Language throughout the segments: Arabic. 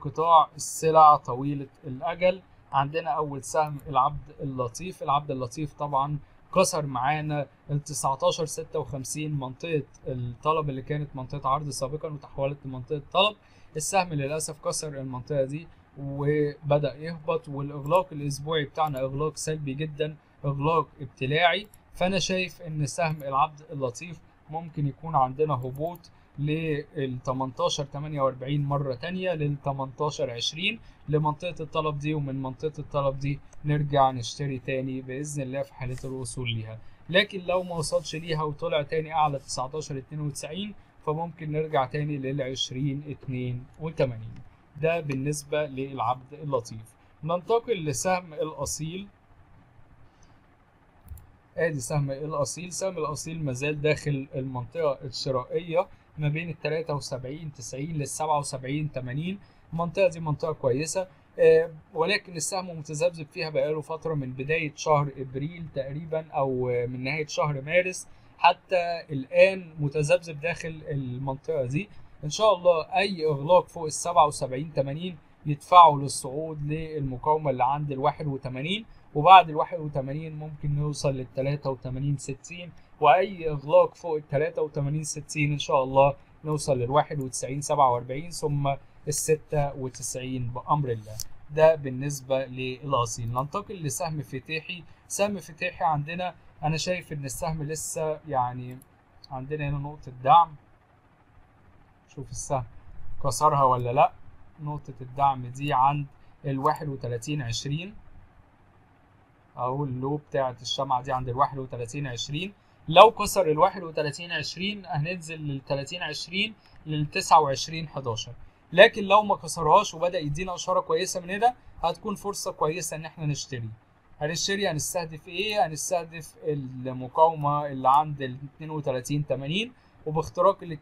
قطاع السلع طويلة الأجل. عندنا أول سهم العبد اللطيف. العبد اللطيف طبعا كسر معانا ال 1956 منطقة الطلب اللي كانت منطقة عرض سابقا وتحولت لمنطقة طلب. السهم للأسف كسر المنطقة دي وبدأ يهبط، والإغلاق الأسبوعي بتاعنا إغلاق سلبي جدا، إغلاق ابتلاعي. فأنا شايف إن سهم العبد اللطيف ممكن يكون عندنا هبوط لل 1848 مرة تانية لل 1820 لمنطقة الطلب دي، ومن منطقة الطلب دي نرجع نشتري تاني بإذن الله في حالة الوصول ليها. لكن لو ما وصلش ليها وطلع تاني أعلى 1992 فممكن نرجع تاني لل 2082. ده بالنسبة للعبد اللطيف. ننتقل لسهم الأصيل. ادي سهم الأصيل. سهم الأصيل مازال داخل المنطقة الشرائية ما بين ال 73.90 لل 77.80. المنطقة دي منطقة كويسة، ولكن السهم متذبذب فيها بقاله فترة من بداية شهر إبريل تقريبا أو من نهاية شهر مارس حتى الآن متذبذب داخل المنطقة دي. إن شاء الله أي إغلاق فوق ال 77.80 يدفعوا للصعود للمقاومة اللي عند ال 81، وبعد ال 81 ممكن نوصل لل 83.60، وأي إغلاق فوق ال 83.60 إن شاء الله نوصل لل 91.47 ثم ال 96 بأمر الله. ده بالنسبة للأصيل. ننتقل لسهم فتاحي. سهم فتاحي عندنا أنا شايف إن السهم لسه يعني عندنا هنا نقطة دعم. شوف السهم كسرها ولا لأ. نقطة الدعم دي عند ال 31.20 أو اللو بتاعت الشمعة دي عند ال 31.20. لو كسر ال 31.20 هننزل لل 30.20 لل 29.11. لكن لو ما كسرهاش وبدأ يدينا إشارة كويسة من هنا هتكون فرصة كويسة إن احنا نشتري. هنستهدف إيه؟ هنستهدف المقاومة اللي عند ال 32.80، وباختراق ال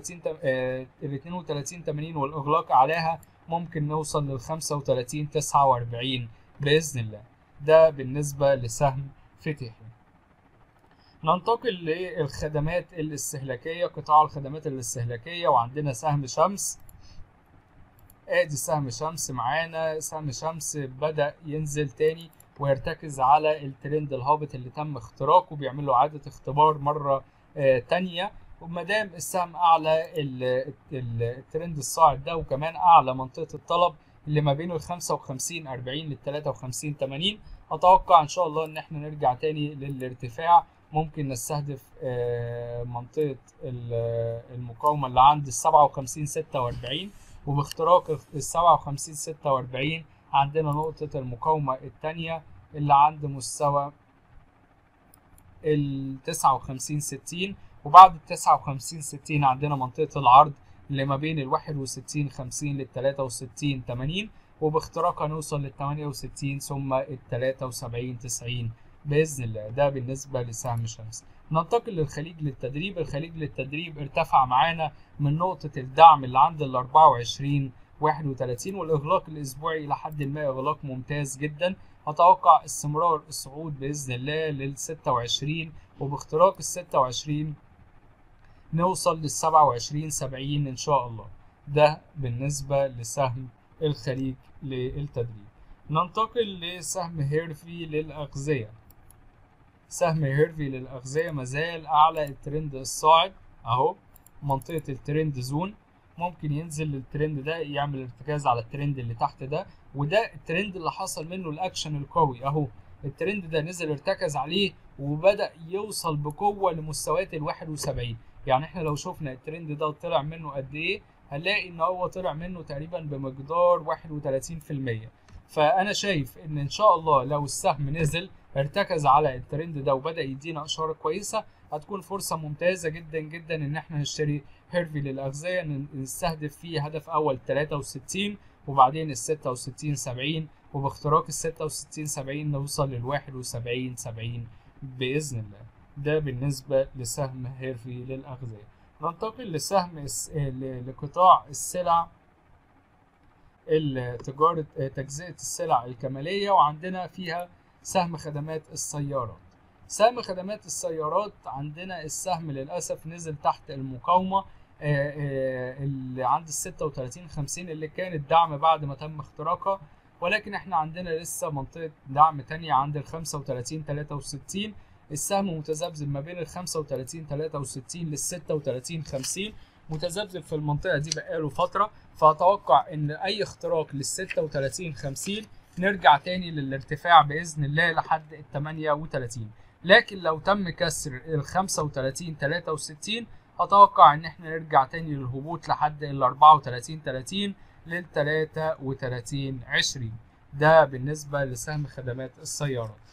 32.80 والإغلاق عليها ممكن نوصل لل 35.49 بإذن الله. ده بالنسبة لسهم فتاحي. ننتقل للخدمات الاستهلاكية. قطاع الخدمات الاستهلاكية وعندنا سهم شمس. ادي سهم شمس معانا. سهم شمس بدأ ينزل تاني ويرتكز على الترند الهابط اللي تم اختراقه، بيعمل له إعادة اختبار مرة تانية. ومادام السهم أعلى الترند الصاعد ده وكمان أعلى منطقة الطلب اللي ما بين ال 55.40 لل 53.80، أتوقع إن شاء الله إن احنا نرجع تاني للارتفاع. ممكن نستهدف منطقة المقاومة اللي عند ال 57.46، وباختراق ال 57.46 عندنا نقطة المقاومة الثانية اللي عند مستوى ال 59.60، وبعد ال 59.60 عندنا منطقة العرض اللي ما بين ال 61.50 لل 63.80، وباختراقها نوصل لل 68 ثم ال 73.90 بإذن الله. ده بالنسبة لسهم شمس. ننتقل للخليج للتدريب. الخليج للتدريب ارتفع معانا من نقطة الدعم اللي عند ال 24.31، والإغلاق الأسبوعي إلى حد ما إغلاق ممتاز جدا. أتوقع استمرار الصعود بإذن الله لل 26، وباختراق ال 26 نوصل لل 27.70 إن شاء الله. ده بالنسبة لسهم الخليج للتدريب. ننتقل لسهم هيرفي للأغذية. سهم هيرفي للأغذية مازال أعلى الترند الصاعد أهو، منطقة الترند زون. ممكن ينزل للترند ده يعمل ارتكاز على الترند اللي تحت ده، وده الترند اللي حصل منه الأكشن القوي أهو. الترند ده نزل ارتكز عليه وبدأ يوصل بقوة لمستويات ال 71. يعني احنا لو شفنا الترند ده طلع منه قد ايه هنلاقي ان هو طلع منه تقريبا بمقدار 31%. فانا شايف ان شاء الله لو السهم نزل ارتكز على الترند ده وبدأ يدينا اشارة كويسة هتكون فرصة ممتازة جدا جدا ان احنا نشتري هيرفي للأغذية. نستهدف فيه هدف اول 63 وبعدين ال 66.70، وباختراق ال 66.70 نوصل لل 71.70 بإذن الله. ده بالنسبة لسهم هيرفي للأغذية. ننتقل لسهم لقطاع السلع تجارة تجزئة السلع الكمالية، وعندنا فيها سهم خدمات السيارات. سهم خدمات السيارات عندنا السهم للأسف نزل تحت المقاومة اللي عند ال 36 50 اللي كانت دعم بعد ما تم اختراقها، ولكن احنا عندنا لسه منطقة دعم تانية عند ال 35 63. السهم متذبذب ما بين ال 35 63 لل 36 50، متذبذب في المنطقة دي بقاله فترة، فأتوقع إن أي اختراق لل 36 50 نرجع تاني للارتفاع بإذن الله لحد ال 38. لكن لو تم كسر ال 35 63 أتوقع إن احنا نرجع تاني للهبوط لحد ال 34 30 لل 33 20. ده بالنسبة لسهم خدمات السيارات.